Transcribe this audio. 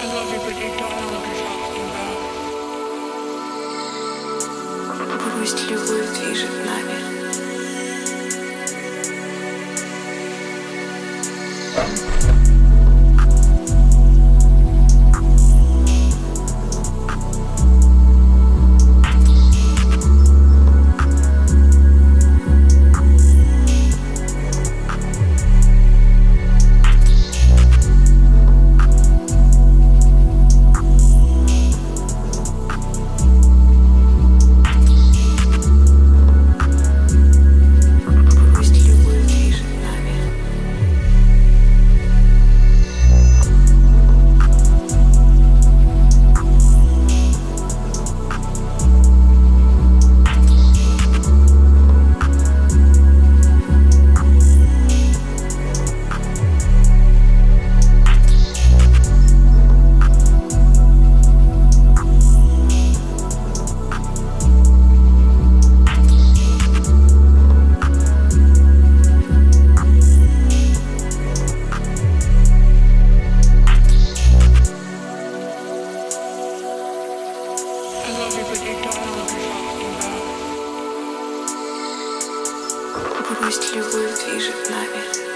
I love you, but you don't know what you're talking about. Пусть любовь движет нами. Пусть любовь движет нами.